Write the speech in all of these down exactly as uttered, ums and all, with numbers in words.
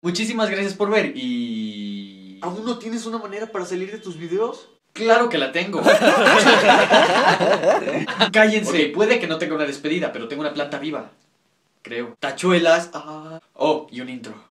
Muchísimas gracias por ver y... ¿Aún no tienes una manera para salir de tus videos? ¡Claro que la tengo! Cállense. Okay, puede que no tenga una despedida, pero tengo una planta viva. Creo. Tachuelas. Ah. Oh, y un intro.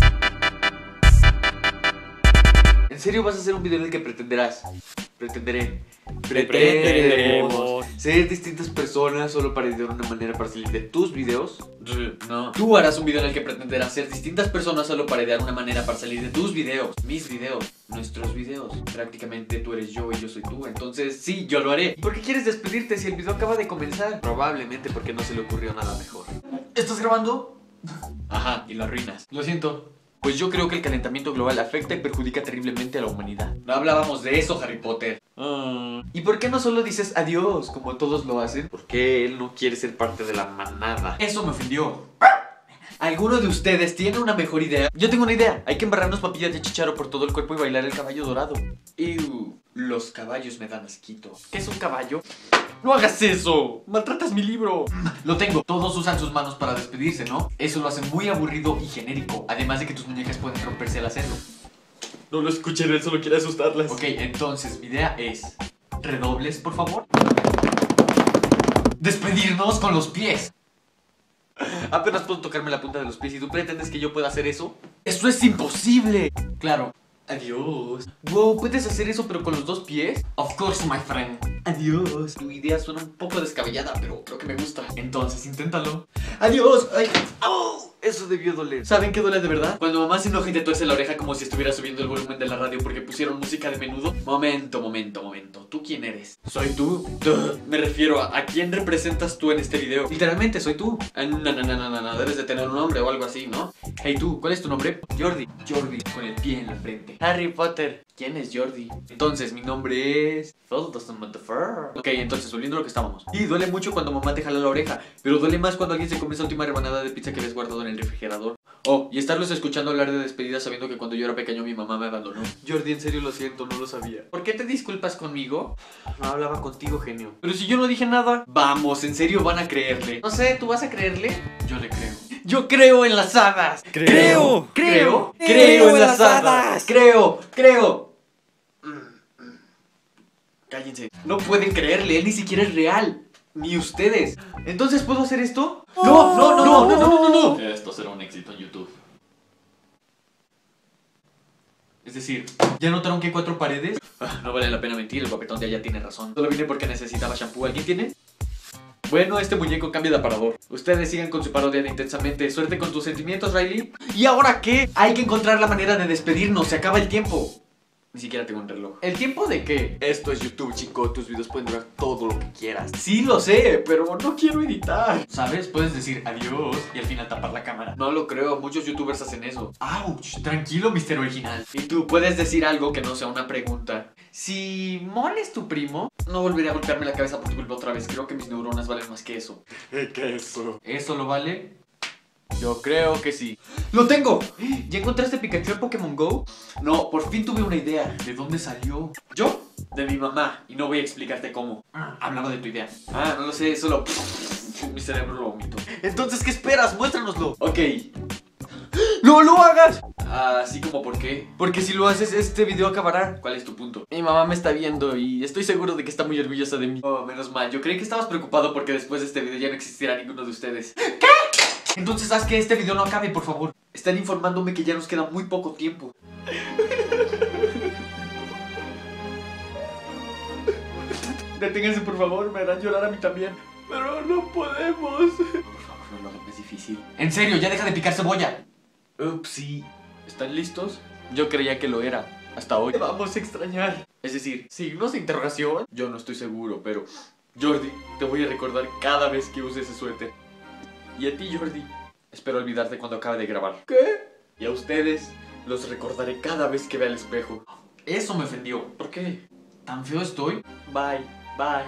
¿En serio vas a hacer un video en el que pretenderás? Pretenderé. Pretenderemos ser distintas personas solo para idear una manera para salir de tus videos. No. Tú harás un video en el que pretenderás ser distintas personas solo para idear una manera para salir de tus videos. Mis videos. Nuestros videos. Prácticamente tú eres yo y yo soy tú. Entonces sí, yo lo haré. ¿Por qué quieres despedirte si el video acaba de comenzar? Probablemente porque no se le ocurrió nada mejor. ¿Estás grabando? Ajá, y lo arruinas. Lo siento. Pues yo creo que el calentamiento global afecta y perjudica terriblemente a la humanidad. No hablábamos de eso, Harry Potter. Uh, ¿Y por qué no solo dices adiós como todos lo hacen? Porque él no quiere ser parte de la manada. Eso me ofendió. ¿Alguno de ustedes tiene una mejor idea? Yo tengo una idea. Hay que embarrarnos papillas de chícharo por todo el cuerpo y bailar el caballo dorado. Ew, los caballos me dan asquito. ¿Qué es un caballo? ¡No hagas eso! ¡Maltratas mi libro! Lo tengo. Todos usan sus manos para despedirse, ¿no? Eso lo hace muy aburrido y genérico. Además de que tus muñecas pueden romperse al hacerlo. No lo escuchen, él solo quiere asustarlas. Ok, entonces mi idea es... redobles, por favor. Despedirnos con los pies. Apenas puedo tocarme la punta de los pies y tú pretendes que yo pueda hacer eso. ¡Eso es imposible! Claro. Adiós. Wow, ¿puedes hacer eso pero con los dos pies? Of course, my friend. Adiós. Tu idea suena un poco descabellada, pero creo que me gusta. Entonces, inténtalo. Adiós. Ay. ¡Oh! Eso debió doler. ¿Saben qué duele de verdad? Cuando mamá se enoja y te tuerce la oreja como si estuviera subiendo el volumen de la radio porque pusieron música de Menudo. Momento, momento, momento. ¿Tú quién eres? ¿Soy tú? Duh. Me refiero a, ¿a quién representas tú en este video? Literalmente, soy tú. Ah, no, no, no, no, no, no. Debes de tener un nombre o algo así, ¿no? Hey, tú, ¿cuál es tu nombre? Jordi. Jordi, con el pie en la frente. Harry Potter. ¿Quién es Jordi? Entonces, mi nombre es... Ok, entonces, volviendo a lo que estábamos. Y duele mucho cuando mamá te jala la oreja, pero duele más cuando alguien se come esa última rebanada de pizza que habías guardado en el refrigerador. Oh, y estarlos escuchando hablar de despedida sabiendo que cuando yo era pequeño mi mamá me abandonó. Jordi, en serio lo siento, no lo sabía. ¿Por qué te disculpas conmigo? No hablaba contigo, genio. Pero si yo no dije nada. Vamos, ¿en serio van a creerle? No sé, ¿tú vas a creerle? Yo le creo. ¡Yo creo en las hadas! ¡Creo! ¡Creo! ¡Creo! ¡Creo en las hadas! ¡Creo! ¡Creo! Cállense. No pueden creerle, él ni siquiera es real. Ni ustedes. ¿Entonces puedo hacer esto? ¡No! ¡No, no, no, no, no, no, no! Esto será un éxito en YouTube. Es decir, ¿ya notaron que hay cuatro paredes? Ah, no vale la pena mentir, el guapetón de allá tiene razón. Solo vine porque necesitaba shampoo. ¿Alguien tiene? Bueno, este muñeco cambia de aparador. Ustedes sigan con su parodia de Intensamente. Suerte con tus sentimientos, Riley. ¿Y ahora qué? Hay que encontrar la manera de despedirnos. Se acaba el tiempo. Ni siquiera tengo un reloj. ¿El tiempo de qué? Esto es YouTube, chico. Tus videos pueden durar todo lo que quieras. Sí, lo sé, pero no quiero editar. ¿Sabes? Puedes decir adiós y al final tapar la cámara. No lo creo, muchos youtubers hacen eso. ¡Auch! Tranquilo, mister Original. Y tú puedes decir algo que no sea una pregunta. Si Mon es tu primo, no volveré a golpearme la cabeza por tu culpa otra vez. Creo que mis neuronas valen más que eso. ¿Qué es eso? ¿Eso lo vale? Yo creo que sí. ¡Lo tengo! ¿Ya encontraste Pikachu en Pokémon Go? No, por fin tuve una idea. ¿De dónde salió? ¿Yo? De mi mamá. Y no voy a explicarte cómo. Ah, hablaba de tu idea. Ah, no lo sé, solo... mi cerebro lo vomito. Entonces, ¿qué esperas? Muéstranoslo. Ok. ¡No lo hagas! Así como, ¿por qué? Porque si lo haces, este video acabará. ¿Cuál es tu punto? Mi mamá me está viendo y estoy seguro de que está muy orgullosa de mí. Oh, menos mal. Yo creí que estabas preocupado porque después de este video ya no existirá ninguno de ustedes. ¿Qué? Entonces haz que este video no acabe, por favor. Están informándome que ya nos queda muy poco tiempo. Deténganse, por favor, me harán llorar a mí también. Pero no podemos. Por favor, no lo hagan más difícil. En serio, ya deja de picar cebolla. Upsi. ¿Están listos? Yo creía que lo era. Hasta hoy. Vamos a extrañar. Es decir, signos de interrogación. Yo no estoy seguro, pero... Jordi, te voy a recordar cada vez que use ese suéter. Y a ti, Jordi, espero olvidarte cuando acabe de grabar. ¿Qué? Y a ustedes, los recordaré cada vez que vea el espejo. Eso me ofendió. ¿Por qué? ¿Tan feo estoy? Bye, bye.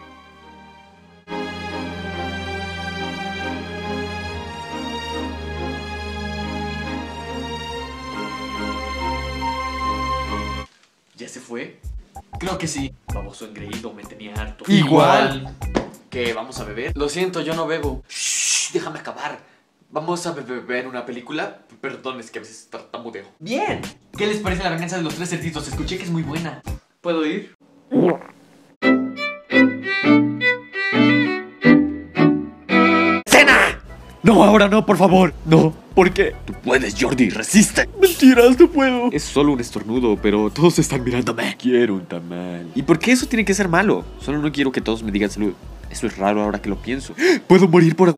¿Ya se fue? Creo que sí. Baboso engreído, me tenía harto. Igual. ¿Qué? ¿Vamos a beber? Lo siento, yo no bebo. Shh, déjame acabar. Vamos a ver una película. Perdón, es que a veces tartamudeo. Bien. ¿Qué les parece La venganza de los tres cerditos? Escuché que es muy buena. ¿Puedo ir? ¡Cena! No, ahora no, por favor. No. ¿Por qué? Tú puedes, Jordi, resiste. Mentiras, no puedo. Es solo un estornudo, pero todos están mirándome. Quiero un tamal. ¿Y por qué eso tiene que ser malo? Solo no quiero que todos me digan salud. Eso es raro ahora que lo pienso. Puedo morir por